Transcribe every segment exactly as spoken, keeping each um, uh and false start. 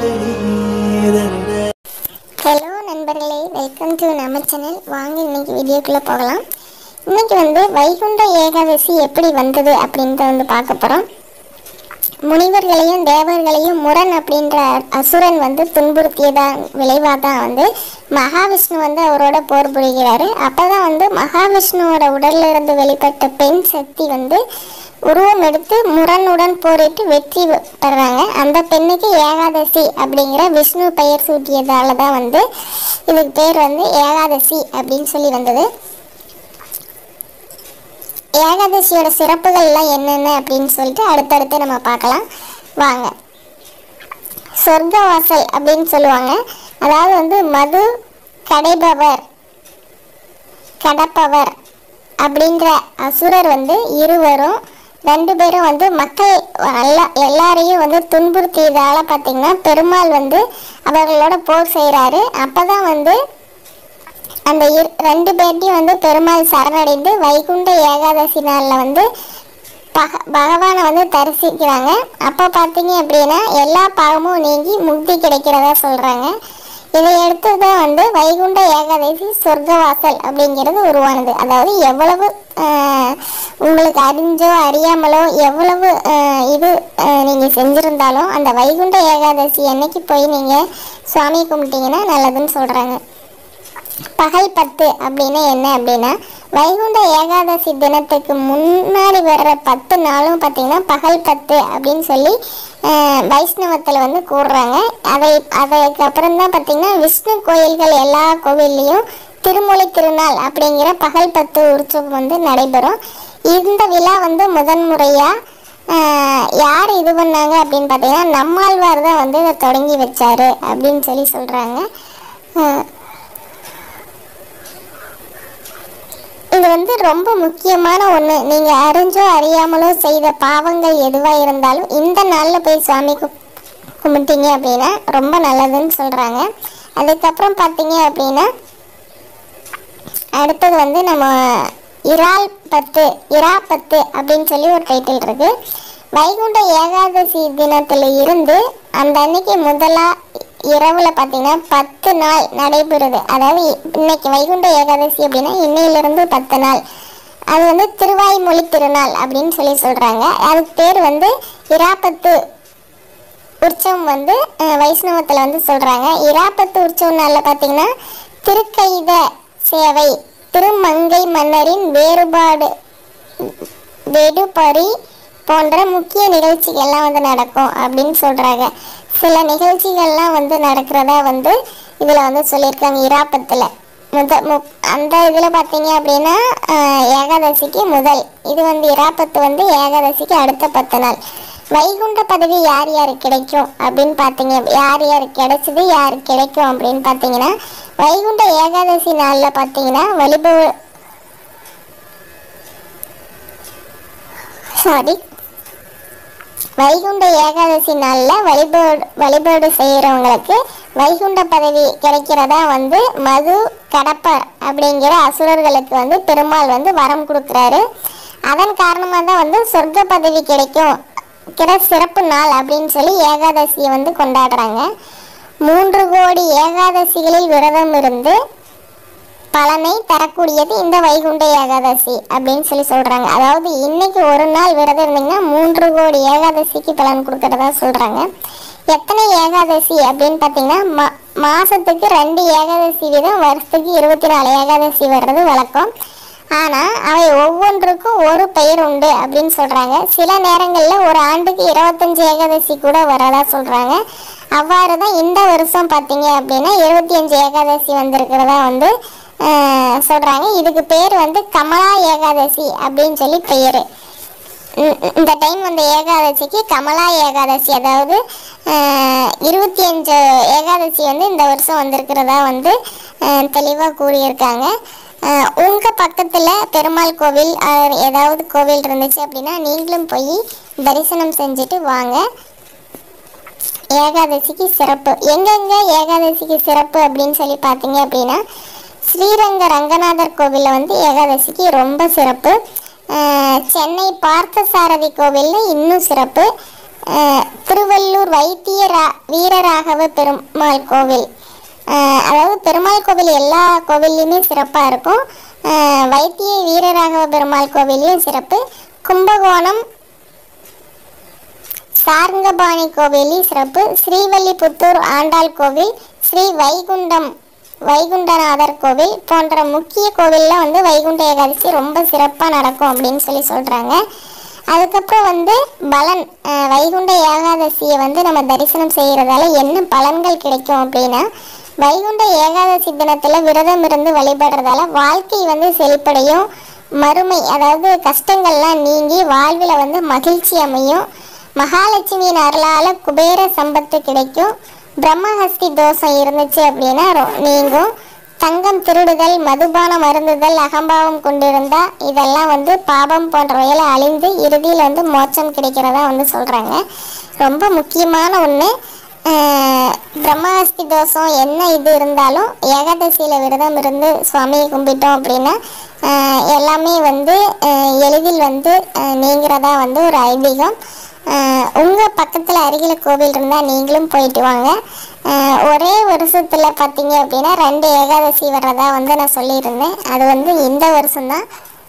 Hello நண்பர்களே, welcome to நம்ம channel. வாங்க இன்னைக்கு வீடியோக்குள்ளே போகலாம். இன்னைக்கு வந்து வைகுண்ட ஏகாதசி எப்படி வந்தது அப்படின்றத வந்து பார்க்க போகிறோம். முனிவர்களையும் தேவர்களையும் முரண் அப்படின்ற அசுரன் வந்து துன்புறுத்தியதான் விளைவாக தான் வந்து மகாவிஷ்ணு வந்து அவரோட போர் புரிகிறாரு. அப்போ தான் வந்து மகாவிஷ்ணுவோட உடல்ல இருந்து வெளிப்பட்ட பெண் சக்தி வந்து உருவம் எடுத்து முரணுடன் போரிட்டு வெற்றி பெறாங்க. அந்த பெண்ணுக்கு ஏகாதசி அப்படிங்கிற விஷ்ணு பெயர் சூட்டியதால தான் வந்து இதுக்கு பேர் வந்து ஏகாதசி அப்படின்னு சொல்லி வந்தது. ஏகாதசியோட சிறப்புகள்லாம் என்னென்ன அப்படின்னு சொல்லிட்டு அடுத்தடுத்து நம்ம பார்க்கலாம் வாங்க. சொர்க்கவாசல் அப்படின்னு சொல்லுவாங்க. அதாவது வந்து மது கடைபவர் கடப்பவர் அப்படின்ற அசுரர் வந்து இருவரும் ரெண்டு பேரும் வந்து மக்கள் எல்லா எல்லாரையும் வந்து துன்புறுத்தியதால பார்த்தீங்கன்னா பெருமாள் வந்து அவர்களோட போர் செய்கிறாரு. அப்போ தான் வந்து அந்த இரு ரெண்டு பேர்ட்டையும் வந்து பெருமாள் சரணடைந்து வைகுண்ட ஏகாதசி நாளில் வந்து பக பகவானை வந்து தரிசிக்கிறாங்க. அப்போ பார்த்தீங்க அப்படின்னா எல்லா பாவமும் நீங்கி முக்தி கிடைக்கிறதா சொல்கிறாங்க. இதை எடுத்து தான் வந்து வைகுண்ட ஏகாதசி சொர்க்கவாசல் அப்படிங்கிறது உருவானது. அதாவது எவ்வளவு உங்களுக்கு அறிஞ்சோ அறியாமலோ எவ்வளவு இது நீங்கள் செஞ்சுருந்தாலும் அந்த வைகுண்ட ஏகாதசி அன்னைக்கு போய் நீங்கள் சுவாமி கும்பிட்டீங்கன்னா நல்லதுன்னு சொல்கிறாங்க. பகல் பத்து அப்படின்னா என்ன அப்படின்னா வைகுண்ட ஏகாதசி தினத்துக்கு முன்னாடி வர்ற பத்து நாளும் பார்த்தீங்கன்னா பகல் பத்து அப்படின்னு சொல்லி வைஷ்ணவத்தில் வந்து கூடுறாங்க. அதை அதுக்கப்புறம் தான் பார்த்தீங்கன்னா விஷ்ணு கோயில்கள் எல்லா கோவில்லையும் திருமொழி திருநாள் அப்படிங்கிற பகல் பத்து உற்சவம் வந்து நடைபெறும். இந்த விழா வந்து முதன்முறையாக யார் இது பண்ணாங்க அப்படின்னு பார்த்தீங்கன்னா நம்மாழ்வார் தான் வந்து இதை தொடங்கி வச்சாரு அப்படின்னு சொல்லி சொல்கிறாங்க. இது வந்து ரொம்ப முக்கியமான ஒன்று. நீங்கள் அறிஞ்சோ அறியாமலோ செய்த பாவங்கள் எதுவாக இருந்தாலும் இந்த நாளில் போய் சுவாமி கும்பிட்டீங்க அப்படின்னா ரொம்ப நல்லதுன்னு சொல்கிறாங்க. அதுக்கப்புறம் பார்த்தீங்க அப்படின்னா அடுத்தது வந்து நம்ம இறால் பத்து இரா பத்து அப்படின்னு சொல்லி ஒரு டைட்டில் இருக்குது. வைகுண்ட ஏகாதசி தினத்தில் இருந்து அந்த அன்னைக்கு முதலாக இரவில் பார்த்தீங்கன்னா பத்து நாள் நடைபெறுது. அதாவது இன்னைக்கு வைகுண்ட ஏகாதசி அப்படின்னா இன்னையிலிருந்து பத்து நாள் அது வந்து திருவாய்மொழி திருநாள் அப்படின்னு சொல்லி சொல்கிறாங்க. அதுக்கு பேர் வந்து இராப்பத்து உற்சவம் வந்து வைஷ்ணவத்தில் வந்து சொல்கிறாங்க. இராப்பத்து உற்சவ நாளில் பார்த்தீங்கன்னா திருக்கைத சேவை திருமங்கை மன்னரின் வேறுபாடு வெடுபறி போன்ற முக்கிய நிகழ்ச்சிகள்லாம் வந்து நடக்கும் அப்படின்னு சொல்கிறாங்க. சில நிகழ்ச்சிகள்லாம் வந்து நடக்கிறதா வந்து இதில் வந்து சொல்லியிருக்காங்க. இராப்பத்தில் முத மு அந்த இதில் பார்த்தீங்க அப்படின்னா ஏகாதசிக்கு முதல் இது வந்து இராப்பத்து வந்து ஏகாதசிக்கு அடுத்த பத்து நாள். வைகுண்ட பதவி யார் யாருக்கு கிடைக்கும் அப்படின்னு பார்த்தீங்க யார் யாருக்கு கிடைச்சிது யார் கிடைக்கும் அப்படின்னு பார்த்தீங்கன்னா வைகுண்ட ஏகாதசி நாளில் பார்த்தீங்கன்னா வழிப சாரி வைகுண்ட ஏகாதசி நாளில் வழிபாடு வழிபாடு செய்கிறவங்களுக்கு வைகுண்ட பதவி கிடைக்கிறதா வந்து மது கடப்பர் அப்படிங்கிற அசுரர்களுக்கு வந்து பெருமாள் வந்து வரம் கொடுக்குறாரு. அதன் காரணமாக தான் வந்து சொர்க்க பதவி கிடைக்கும் சிறப்பு நாள் அப்படின்னு சொல்லி ஏகாதசியை வந்து கொண்டாடுறாங்க. மூன்று கோடி ஏகாதசிகளில் விரதம் இருந்து பலனை தரக்கூடியது இந்த வைகுண்ட ஏகாதசி அப்படின்னு சொல்லி சொல்கிறாங்க. அதாவது இன்னைக்கு ஒரு நாள் விரதம் இருந்தீங்கன்னா மூன்று கோடி ஏகாதசிக்கு பலன் கொடுக்கறதா சொல்கிறாங்க. எத்தனை ஏகாதசி அப்படின்னு பார்த்தீங்கன்னா மா மாதத்துக்கு ரெண்டு ஏகாதசி வீதம் வருஷத்துக்கு இருபத்தி நாலு ஏகாதசி வர்றது வழக்கம். ஆனால் அவை ஒவ்வொன்றுக்கும் ஒரு பெயர் உண்டு அப்படின்னு சொல்கிறாங்க. சில நேரங்களில் ஒரு ஆண்டுக்கு இருபத்தஞ்சி ஏகாதசி கூட வரதா சொல்கிறாங்க. அவ்வாறு தான் இந்த வருஷம் பார்த்தீங்க அப்படின்னா இருபத்தி அஞ்சு ஏகாதசி வந்திருக்கிறதா வந்து சொல்கிறாங்க. இதுக்கு பேர் வந்து கமலா ஏகாதசி அப்படின்னு சொல்லி பெயர். இந்த டைம் வந்த ஏகாதசிக்கு கமலா ஏகாதசி அதாவது இருபத்தி அஞ்சு ஏகாதசி வந்து இந்த வருஷம் வந்திருக்கிறதா வந்து தெளிவாக கூறியிருக்காங்க. உங்கள் பக்கத்தில் பெருமாள் கோவில் ஏதாவது கோவில் இருந்துச்சு அப்படின்னா நீங்களும் போய் தரிசனம் செஞ்சுட்டு வாங்க. ஏகாதசிக்கு சிறப்பு எங்கெங்கே ஏகாதசிக்கு சிறப்பு அப்படின்னு சொல்லி பார்த்தீங்க அப்படின்னா ஸ்ரீரங்க ரங்கநாதர் கோவிலில் வந்து ஏகாதசிக்கு ரொம்ப சிறப்பு. சென்னை பார்த்தசாரதி கோவிலில் இன்னும் சிறப்பு. திருவள்ளூர் வைத்திய ரா வீரராகவ பெருமாள் கோவில், அதாவது பெருமாள் கோவில் எல்லா கோவில்லையுமே சிறப்பாக இருக்கும். வைத்திய வீரராகவ பெருமாள் கோவிலையும் சிறப்பு. கும்பகோணம் சார்ங்கபாணி கோவிலையும் சிறப்பு. ஸ்ரீவல்லிபுத்தூர் ஆண்டாள் கோவில், ஸ்ரீ வைகுண்டம் வைகுண்டநாதர் கோவில் போன்ற முக்கிய கோவிலில் வந்து வைகுண்ட ஏகாதசி ரொம்ப சிறப்பாக நடக்கும் அப்படின்னு சொல்லி சொல்கிறாங்க. அதுக்கப்புறம் வந்து பலன், வைகுண்ட ஏகாதசியை வந்து நம்ம தரிசனம் செய்கிறதால என்ன பலன்கள் கிடைக்கும் அப்படின்னா, வைகுண்ட ஏகாதசி தினத்தில் விரதம் இருந்து வழிபடுறதால வாழ்க்கை வந்து செழிப்படையும், மறுமை அதாவது கஷ்டங்கள்லாம் நீங்கி வாழ்வில் வந்து மகிழ்ச்சி அமையும், மகாலட்சுமியின் அருளால் குபேர சம்பத்து கிடைக்கும், பிரம்மஹஸ்தி தோஷம் இருந்துச்சு அப்படின்னா நீங்கும், தங்கம் திருடுதல், மதுபானம் அருந்துதல், அகம்பாவம் கொண்டிருந்தா இதெல்லாம் வந்து பாபம் போன்றவைகளை அழிந்து இறுதியில் வந்து மோட்சம் கிடைக்கிறதா வந்து சொல்கிறாங்க. ரொம்ப முக்கியமான ஒன்று, பிரம்மஹஸ்தி தோஷம் என்ன இது இருந்தாலும் ஏகாதசியில் விரதம் இருந்து சுவாமியை கும்பிட்டோம் அப்படின்னா எல்லாமே வந்து எளிதில் வந்து நீங்கிறதா வந்து ஒரு ஐதீகம். உங்கள் பக்கத்தில் அருகில் கோவில் இருந்தால் நீங்களும் போயிட்டு வாங்க. ஒரே வருஷத்தில் பார்த்தீங்க அப்படின்னா ரெண்டு ஏகாதசி வர்றதா வந்து நான் சொல்லியிருந்தேன். அது வந்து இந்த வருஷம்தான்,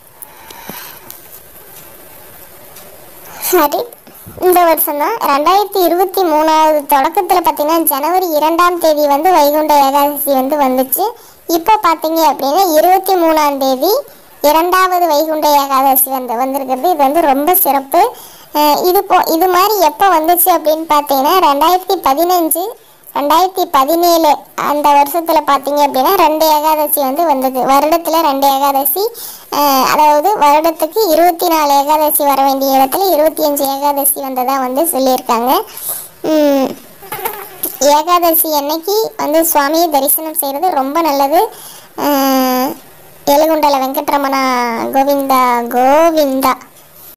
சரி இந்த வருஷம்தான். ரெண்டாயிரத்தி இருபத்தி மூணாவது தொடக்கத்தில் பார்த்தீங்கன்னா ஜனவரி இரண்டாம் தேதி வந்து வைகுண்ட ஏகாதசி வந்து வந்துச்சு. இப்போ பார்த்தீங்க அப்படின்னா இருபத்தி மூணாம் தேதி இரண்டாவது வைகுண்ட ஏகாதசி வந்து வந்திருக்கிறது. இது வந்து ரொம்ப சிறப்பு. இது போ இது மாதிரி எப்போ வந்துச்சு அப்படின்னு பார்த்தீங்கன்னா ரெண்டாயிரத்தி பதினஞ்சு ரெண்டாயிரத்தி பதினேழு அந்த வருஷத்தில் பார்த்தீங்க அப்படின்னா ரெண்டு ஏகாதசி வந்து வந்தது. வருடத்தில் ரெண்டு ஏகாதசி, அதாவது வருடத்துக்கு இருபத்தி நாலு ஏகாதசி வர வேண்டிய இடத்துல இருபத்தி அஞ்சு ஏகாதசி வந்ததாக வந்து சொல்லியிருக்காங்க. ஏகாதசி அன்னைக்கு வந்து சுவாமியை தரிசனம் செய்கிறது ரொம்ப நல்லது. எழுகுண்டல வெங்கட்ரமணா கோவிந்தா கோவிந்தா.